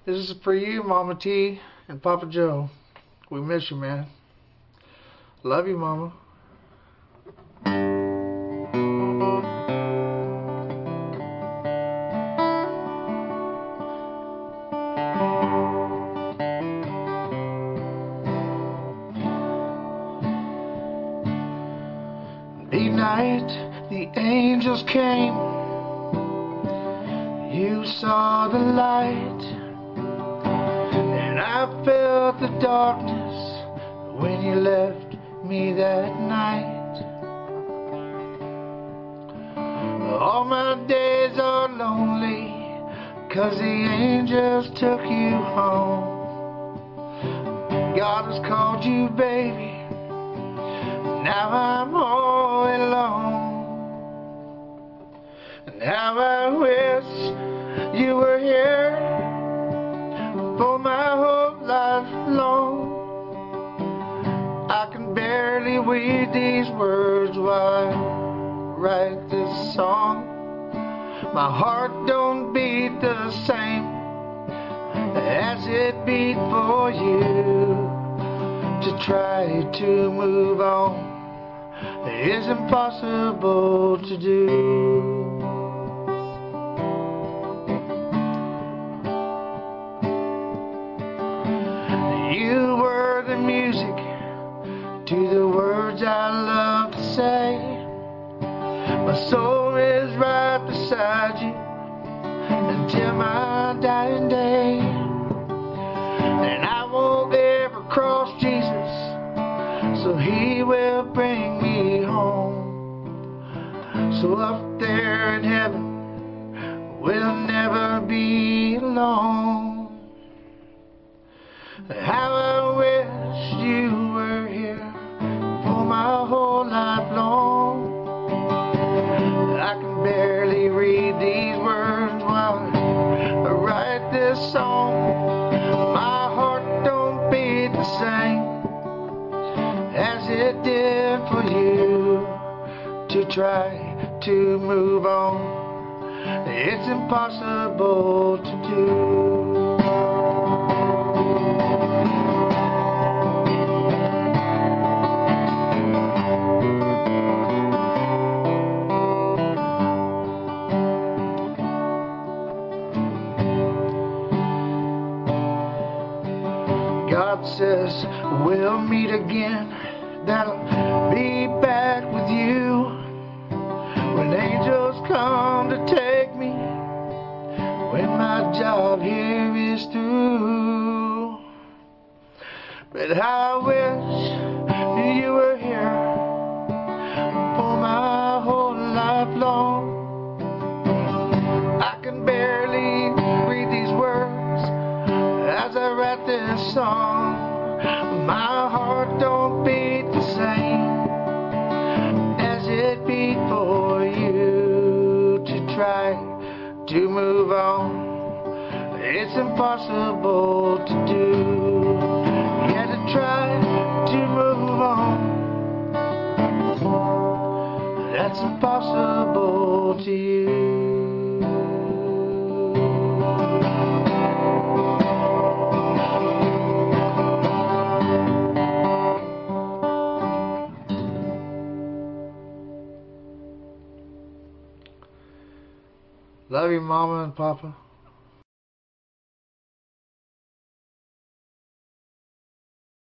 This is for you, Mama T and Papa Joe. We miss you, man. Love you, Mama. The night the angels came, you saw the light, and I felt the darkness when you left me that night. All my days are lonely, 'cause the angels took you home. God has called you baby, now I'm all alone. And how I wish you were here for my whole life long. I can barely read these words while I write this song. My heart don't beat the same as it beat for you. To try to move on is impossible to do. You were the music to the words I love to say. My soul is right beside you until my dying day. And I won't ever cross Jesus, so he will bring me home. So up there in heaven, we'll never be alone. How I wish you were here for my whole life long. I can barely read these words while I write this song. My heart don't beat the same as it did for you. To try to move on, it's impossible to do. God says we'll meet again, that I'll be back with you when angels come to take me, when my job here is through. But I wish you were here for my whole life long. I can barely read these words as I write this song. My heart don't beat the same as it beat for you. To try to move on, it's impossible to do. Yeah, to try to move on, that's impossible to you. Love you, Mama and Papa.